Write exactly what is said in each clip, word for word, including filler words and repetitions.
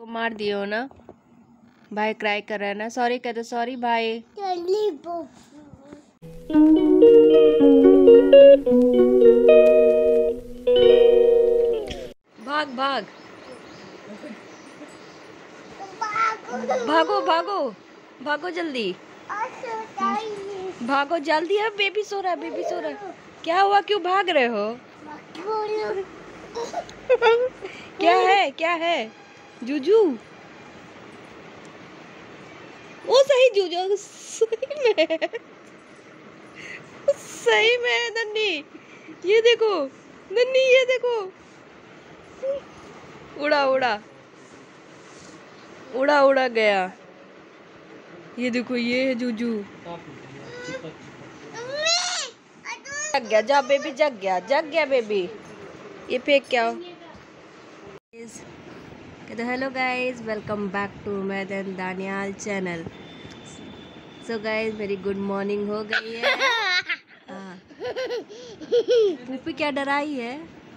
को मार दियो ना भाई, क्राई कर रहा है ना। सॉरी कह दो, सॉरी भाई। भाग भाग भागो भागो भागो जल्दी भागो जल्दी। है बेबी सो रहा है, बेबी सो रहा है। क्या हुआ, क्यों भाग रहे हो? क्या है, क्या है? जूजू, ओ सही जूजू, सही में सही में है नन्नी। ये देखो नन्नी, ये देखो, उड़ा उड़ा उड़ा उड़ा गया। ये देखो, ये है जूजू। जग गया, जा बेबी, जग गया, जग गया बेबी। ये फेंक क्या हो? तो hello guys, welcome back to Maidan Daniyal channel. So guys, मेरी गुड मॉर्निंग हो गई है। हाँ। पूपी क्या डराई है?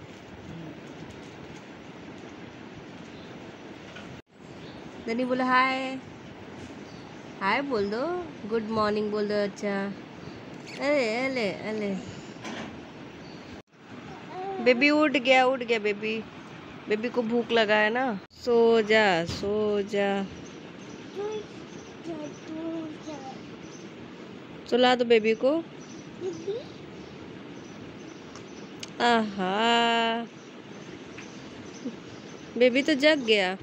ननी बोलो हाय, हाय बोल दो, गुड मॉर्निंग बोल दो। अच्छा, अरे अले अले बेबी उठ गया, उठ गया बेबी। बेबी को भूख लगा है ना। सो जा, सो जा, सुला दो बेबी को। आहा, बेबी तो जग गया।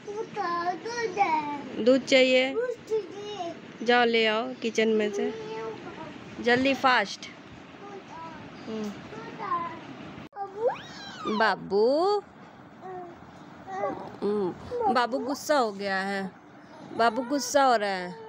दूध चाहिए, जाओ ले आओ किचन में से जल्दी, फास्ट। बाबू, बाबू गुस्सा हो गया है, बाबू गुस्सा हो रहा है।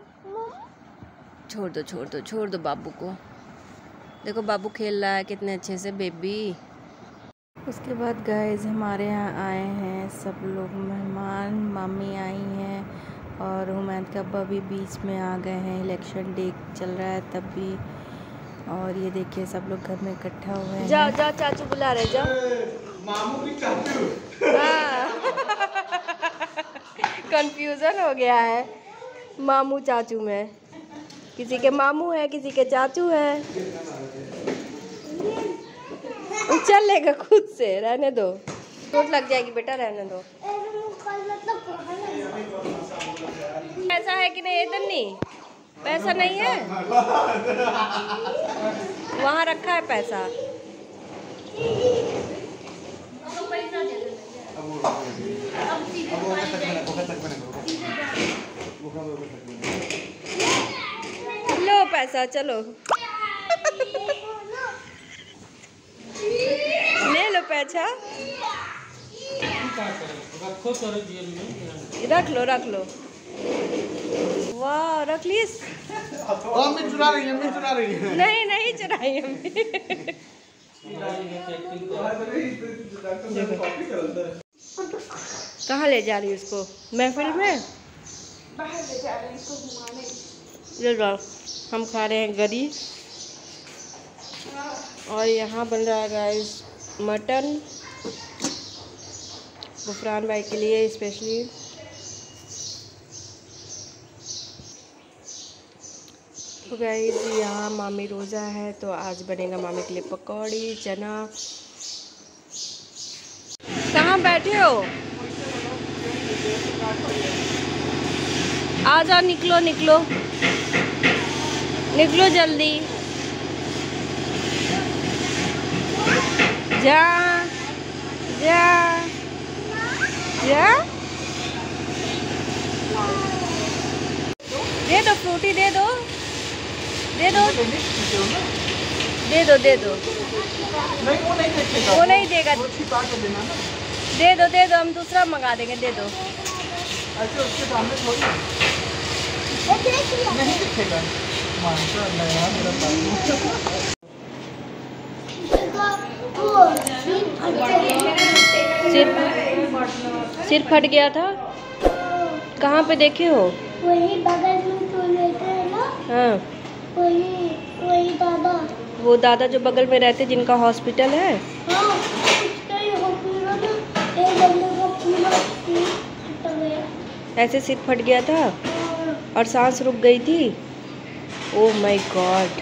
छोड़ दो, छोड़ दो, छोड़ दो बाबू को। देखो बाबू खेल रहा है कितने अच्छे से बेबी। उसके बाद गाइस, हमारे यहाँ आए हैं सब लोग मेहमान। मम्मी आई हैं और हुमैद का अब्बा भी बीच में आ गए हैं। इलेक्शन डे चल रहा है तब भी। और ये देखिए सब लोग घर में इकट्ठा हुए हैं। जाओ जाओ, चाचू बुला रहे, जाओ। मामू की चाचू। कंफ्यूजन हो गया है मामू चाचू में। किसी के मामू है, किसी के चाचू है। चलेगा खुद से, रहने दो, चोट लग जाएगी बेटा, रहने दो। पैसा है कि नहीं इधर? नहीं, पैसा नहीं है, वहाँ रखा है पैसा। लो पैसा, चलो ले लो पैसा, रख लो रख लो। वाह, रख ली। चुरा रही है, मैं चुरा रही है। नहीं नहीं चुराई हमने। कहाँ ले जा रही है उसको? महफिल में बाहर ले जा रहे हैं इसको घुमाने। ले जाओ, हम खा रहे हैं गरी। और यहाँ बन रहा है गाइस मटन, गुफरान भाई के लिए स्पेशली। तो गाइस, यहाँ मामी रोज़ा है तो आज बनेगा मामी के लिए पकौड़ी, चना। कहाँ बैठे हो? आ जाओ, निकलो निकलो निकलो जल्दी। जा जा जा, दे दो फ्रूटी, दे दो दे दो दे दो दे दो। नहीं, वो नहीं देखेगा, वो नहीं देगा। दे दो दे दो, हम दूसरा मंगा देंगे, दे दो। ऐसे उसके सामने थोड़ी नहीं दिखेगा। माशाल्लाह यार, मेरा बाबू। सिर सिर फट गया था। कहाँ पे देखे हो? वही बगल में तो लेते हैं ना। हाँ, वही वही दादा। वो दादा जो बगल में रहते, जिनका हॉस्पिटल है। हाँ, उसका ही हॉस्पिटल है। एक बंदे का पूरा ऐसे सिर फट गया था और सांस रुक गई थी। Oh my god.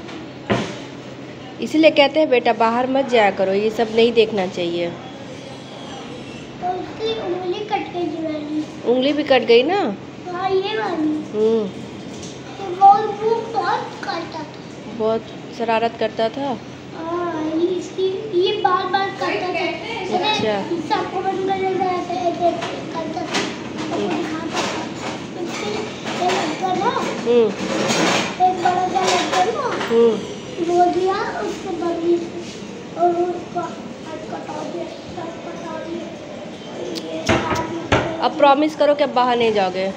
इसीलिए कहते हैं बेटा बाहर मत जाया करो, ये सब नहीं देखना चाहिए। तो उसकी उंगली कट गई थी वाली। उंगली भी कट गई ना? हाँ ये वाली। हम्म। तो वो वो बहुत करता था। बहुत शरारत करता था। हाँ ये इसकी ये बार बार करता था। अच्छा। सबको बंद कर देता था, ऐसे करता था। सबको दिखाता था। फिर ये लड़का ना, हम्म। एक बड़ा सा लड़का ना, हम्म। वो दिया उसको बगली से और उसको हाथ कटा दिया, हाथ कटा दिया। अब प्रॉमिस करो कि अब बाहर नहीं जाओगे।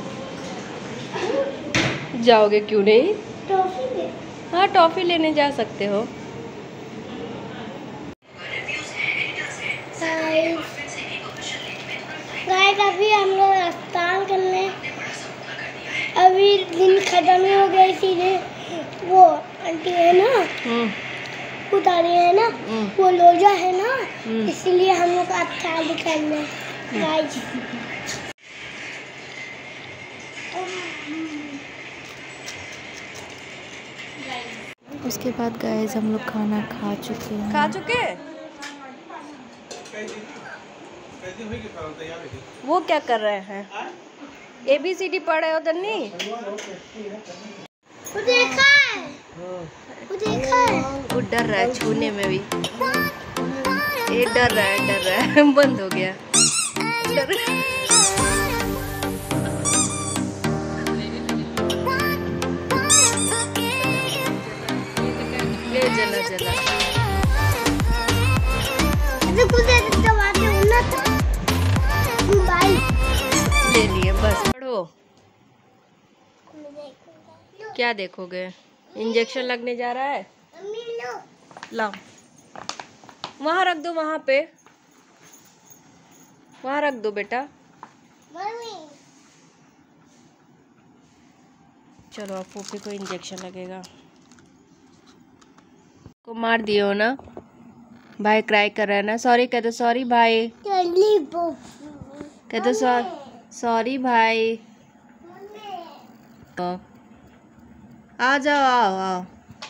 जाओगे क्यों नहीं? टॉफी दे। हाँ टॉफी लेने जा सकते हो। गाइस अभी हम लोग स्नान करने, अभी दिन खत्म ही हो गया, इसीलिए वो आंटी है ना हम्म। उतारी है ना, हम्म। वो लोजा है ना, हम्म। इसीलिए हम लोग अच्छा दिखाना गाइस। उसके बाद गाइस हम लोग खाना खा चुके हैं। खा चुके? वो क्या कर रहे हैं? ए बी सी डी पढ़ रहे हो तन्नी? वो देखा है, वो देखा है। वो डर रहा है छूने में भी। ये डर रहा है, डर रहा है। बंद हो गया। डर ले जला जला। ले लिए बस। पढ़ो। क्या देखोगे? इंजेक्शन लगने जा रहा है। लाओ वहाँ रख दो, वहाँ पे वहाँ रख दो बेटा। चलो अब फूफी को इंजेक्शन लगेगा। को मार दियो ना। भाई क्राई कर रहा है ना। सॉरी कह दो। सॉरी भाई कह दो। सॉरी भाई। आ जाओ, आओ आओ।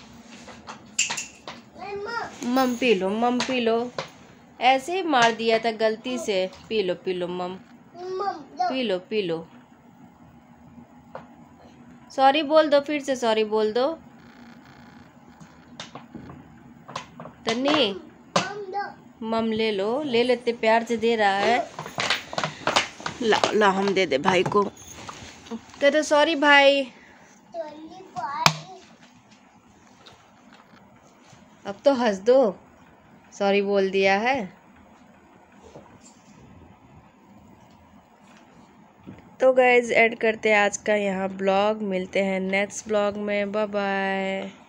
मम पी लो, मम पी लो। ऐसे ही मार दिया था गलती से। पी लो पी लो मम, पी लो पी लो। सॉरी बोल दो, फिर से सॉरी बोल दो। तन्नी मम ले लो, ले लेते, प्यार से दे रहा है। ला ला हम दे दे भाई को। कह दो सॉरी भाई। अब तो हंस दो, सॉरी बोल दिया है। तो गाइज एंड करते हैं आज का यहाँ ब्लॉग। मिलते हैं नेक्स्ट ब्लॉग में। Bye bye.